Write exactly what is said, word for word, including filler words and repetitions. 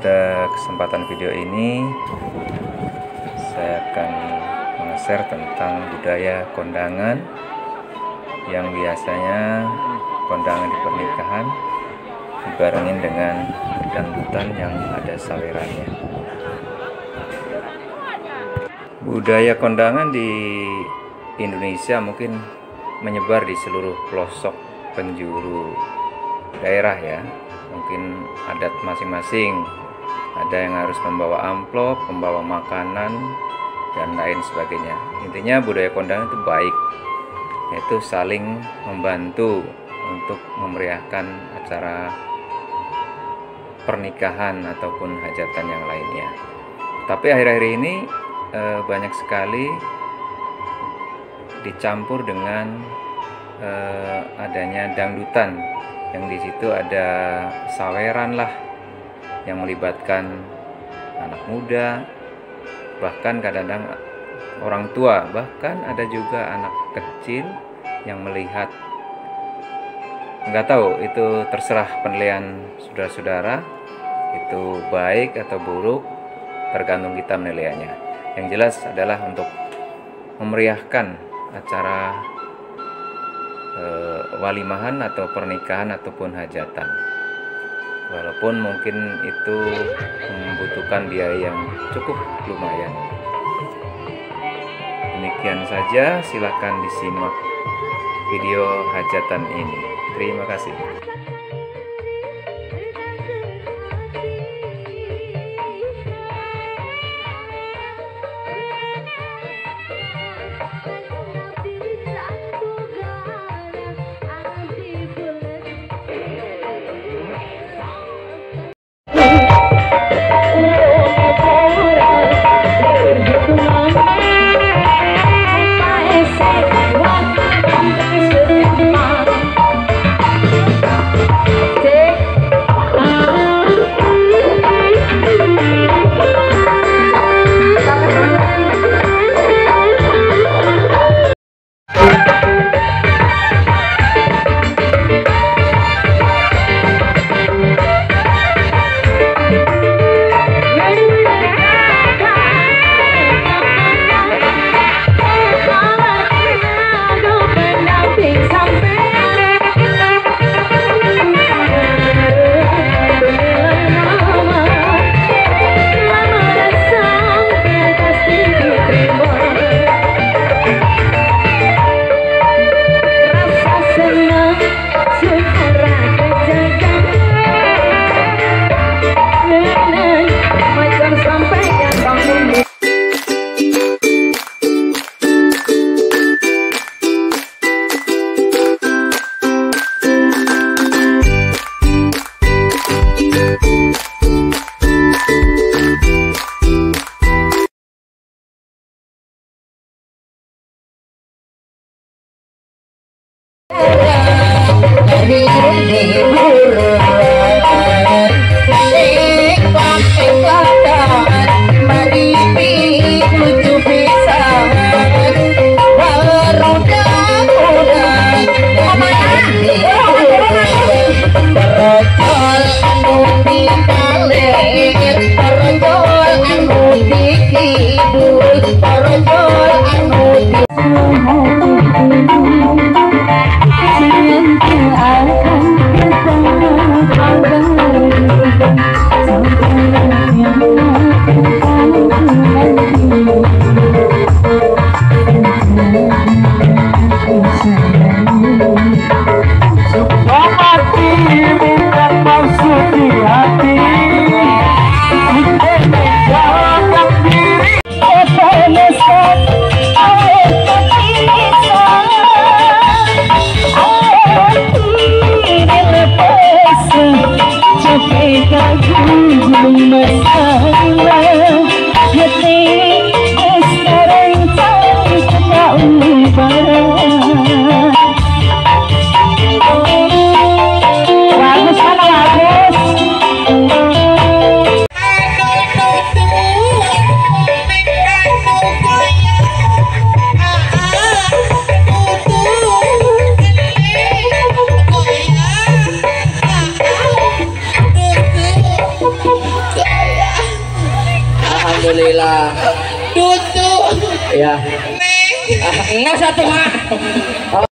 Pada kesempatan video ini saya akan meng-share tentang budaya kondangan yang biasanya kondangan di pernikahan dibarengin dengan dangdutan yang ada sawerannya. Budaya kondangan di Indonesia mungkin menyebar di seluruh pelosok penjuru daerah ya. Mungkin adat masing-masing, ada yang harus membawa amplop, membawa makanan dan lain sebagainya. Intinya budaya kondangan itu baik, yaitu saling membantu untuk memeriahkan acara pernikahan ataupun hajatan yang lainnya. Tapi akhir-akhir ini eh, banyak sekali dicampur dengan eh, adanya dangdutan, yang di situ ada saweran lah yang melibatkan anak muda, bahkan kadang-kadang orang tua, bahkan ada juga anak kecil yang melihat. Nggak tahu, itu terserah penilaian saudara-saudara, itu baik atau buruk tergantung kita menilainya. Yang jelas adalah untuk memeriahkan acara e, walimahan atau pernikahan ataupun hajatan, walaupun mungkin itu membutuhkan biaya yang cukup lumayan. Demikian saja, silakan disimak video hajatan ini. Terima kasih. Siento akan ketemu. alhamdulillah. Tutu. Ya. Neng. Ah, enggak satu mah.